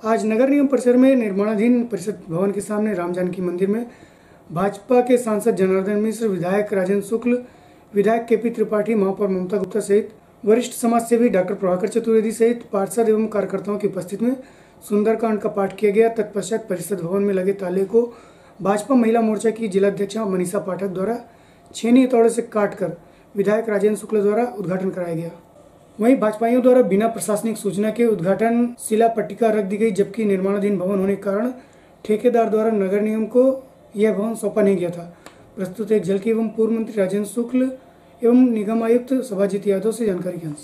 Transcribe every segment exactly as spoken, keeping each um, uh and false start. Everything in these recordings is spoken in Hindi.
आज नगर निगम परिसर में निर्माणाधीन परिषद भवन के सामने राम जानकी मंदिर में भाजपा के सांसद जनार्दन मिश्र, विधायक राजेंद्र शुक्ल, विधायक के पी त्रिपाठी, महापौर ममता गुप्ता सहित वरिष्ठ समाज सेवी डॉक्टर प्रभाकर चतुर्वेदी सहित पार्षद एवं कार्यकर्ताओं की उपस्थिति में सुंदरकांड का पाठ किया गया। तत्पश्चात परिषद भवन में लगे ताले को भाजपा महिला मोर्चा की जिलाध्यक्षा मनीषा पाठक द्वारा छेनी हथौड़े से काटकर विधायक राजेंद्र शुक्ल द्वारा उद्घाटन कराया गया। वहीं भाजपाइयों द्वारा बिना प्रशासनिक सूचना के उद्घाटन शिला पट्टिका रख दी गई, जबकि निर्माणाधीन भवन होने के कारण ठेकेदार द्वारा नगर निगम को यह भवन सौंपा नहीं गया था। प्रस्तुत एक झलकी एवं पूर्व मंत्री राजेंद्र शुक्ल एवं निगम आयुक्त सभाजीत यादव से जानकारी के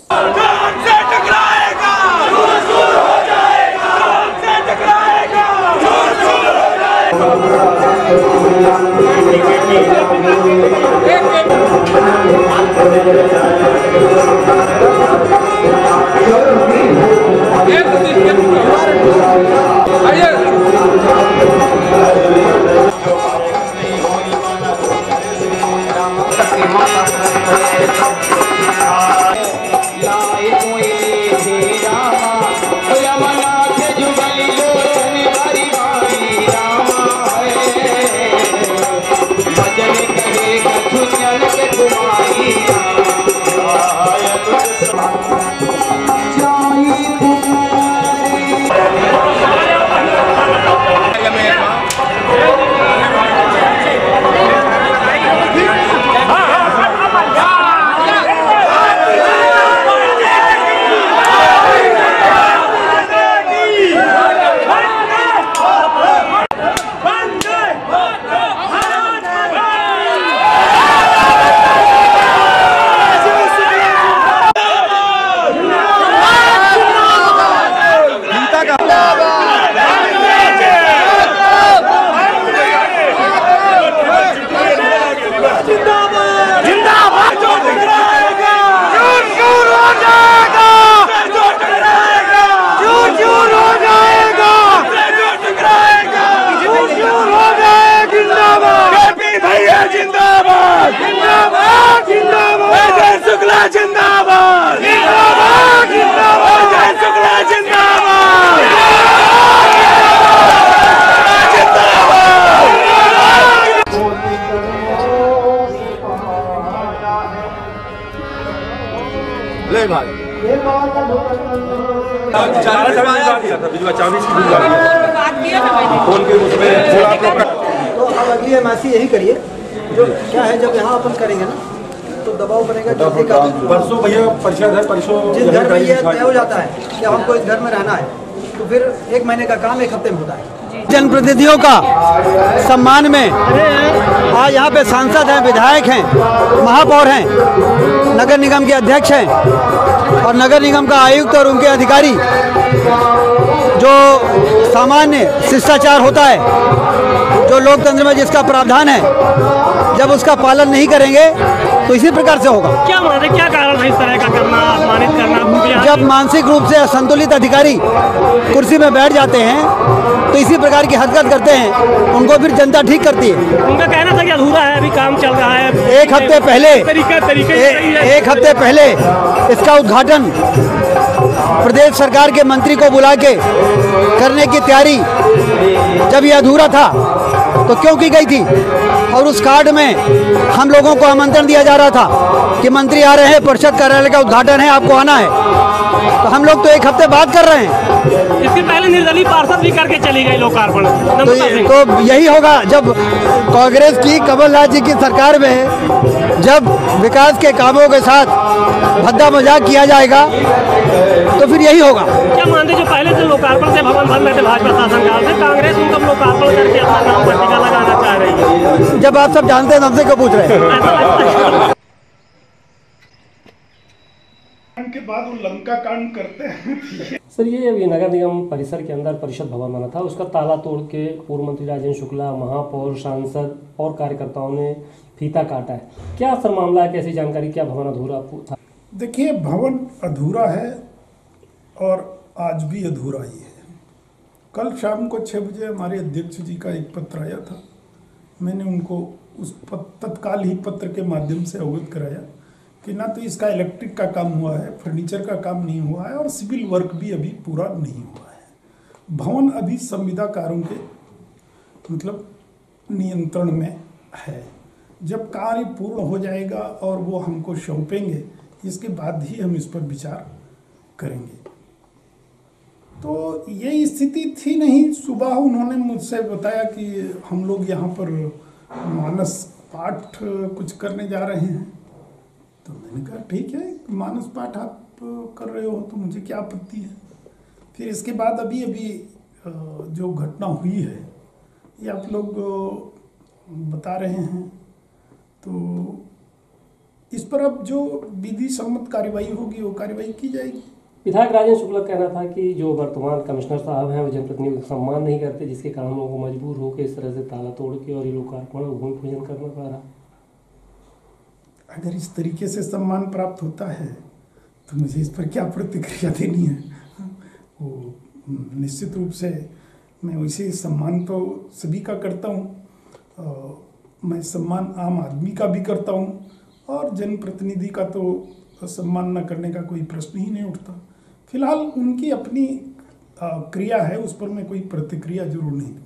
ले भाई तो अब अगली एमआईसी यही करिए जो क्या है, जब यहाँ अपन करेंगे ना तो दबाव बनेगा। परसों भैया परिषद है, परसों जिस घर में ये तय हो जाता है कि हमको इस घर में रहना है तो फिर एक महीने का काम एक हफ्ते में होता है। जनप्रतिनिधियों का सम्मान में आज यहाँ पे सांसद हैं, विधायक हैं, महापौर हैं, नगर निगम के अध्यक्ष हैं और नगर निगम का आयुक्त और उनके अधिकारी, जो सामान्य शिष्टाचार होता है, जो लोकतंत्र में जिसका प्रावधान है, जब उसका पालन नहीं करेंगे तो इसी प्रकार से होगा। क्या माने, क्या कारण है इस तरह का करना, अपमानित करना? जब मानसिक रूप से असंतुलित अधिकारी कुर्सी में बैठ जाते हैं तो इसी प्रकार की हरकत करते हैं, उनको फिर जनता ठीक करती है। उनका कहना था कि अधूरा है, अभी काम चल रहा है। एक हफ्ते पहले तरीके तरीके ए, एक हफ्ते पहले इसका उद्घाटन प्रदेश सरकार के मंत्री को बुला के करने की तैयारी जब ये अधूरा था तो क्यों की गई थी? और उस कार्ड में हम लोगों को आमंत्रण दिया जा रहा था कि मंत्री आ रहे हैं, परिषद कार्यालय का उद्घाटन है, आपको आना है। तो हम लोग तो एक हफ्ते बाद कर रहे हैं। इसके पहले निर्दलीय पार्षद भी करके चली गई लोकार्पण। तो, तो यही होगा जब कांग्रेस की कमलनाथ जी की सरकार में जब विकास के कामों के साथ भद्दा मजाक किया जाएगा तो फिर यही होगा। क्या मानते जो पहले से लोकार्पण से भवन बन रहे थे भाजपा शासनकाल से, कांग्रेस उनका लोकार्पण करके अपना नाम पट्टिका लगाना चाह रही है? जब आप सब जानते हैं हमसे क्यों पूछ रहे हैं? के बाद वो लंका कांड करते हैं। सर, ये अभी नगर निगम परिसर के अंदर परिषद भवन बना था, उसका ताला तोड़ के पूर्व मंत्री राजेंद्र शुक्ला, महापौर, सांसद और कार्यकर्ताओं ने फीता काटा है। क्या सर मामला है, कैसी जानकारी, क्या भवन अधूरा था? देखिए, भवन अधूरा है और आज भी अधूरा ही है। कल शाम को छः बजे हमारे अध्यक्ष जी का एक पत्र आया था, मैंने उनको उस तत्काल ही पत्र के माध्यम से अवगत कराया कि ना तो इसका इलेक्ट्रिक का काम हुआ है, फर्नीचर का काम नहीं हुआ है और सिविल वर्क भी अभी पूरा नहीं हुआ है। भवन अभी संविदाकारों के मतलब नियंत्रण में है। जब कार्य पूर्ण हो जाएगा और वो हमको सौंपेंगे, इसके बाद ही हम इस पर विचार करेंगे। तो ये स्थिति थी नहीं। सुबह उन्होंने मुझसे बताया कि हम लोग यहाँ पर मानस पाठ कुछ करने जा रहे हैं। तो मैंने कहा ठीक है, मानस पाठ आप कर रहे हो तो मुझे क्या आपत्ति है। फिर इसके बाद अभी अभी जो घटना हुई है ये आप लोग बता रहे हैं, तो इस पर अब जो विधि सम्मत कार्यवाही होगी वो कार्यवाही की जाएगी। विधायक राजेंद्र शुक्ला का कहना था कि जो वर्तमान कमिश्नर साहब हैं वो जनप्रतिनिधियों का सम्मान नहीं करते, जिसके कारण लोगों को मजबूर होकर इस तरह से ताला तोड़ के और ये लोकार्पण भूमि पूजन करना पड़ रहा। अगर इस तरीके से सम्मान प्राप्त होता है तो मुझे इस पर क्या प्रतिक्रिया देनी है। वो निश्चित रूप से मैं वैसे सम्मान तो सभी का करता हूँ, मैं सम्मान आम आदमी का भी करता हूँ और जनप्रतिनिधि का तो सम्मान न करने का कोई प्रश्न ही नहीं उठता। फिलहाल उनकी अपनी क्रिया है, उस पर मैं कोई प्रतिक्रिया जरूर नहीं